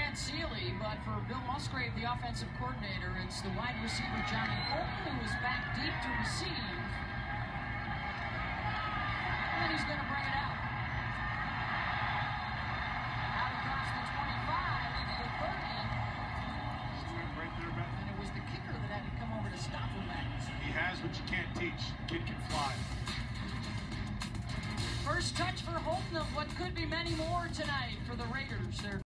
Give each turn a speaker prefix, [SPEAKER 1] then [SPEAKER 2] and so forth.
[SPEAKER 1] Grant Seeley, but for Bill Musgrave, the offensive coordinator, it's the wide receiver Johnny Holton, who is back deep to receive. And he's going to bring it out. Out across the 25, the 30.
[SPEAKER 2] Right there, Beth.
[SPEAKER 1] And it was the kicker that had to come over to stop him back.
[SPEAKER 2] He has what you can't teach. Kid can fly.
[SPEAKER 1] First touch for Holton of what could be many more tonight for the Raiders. They're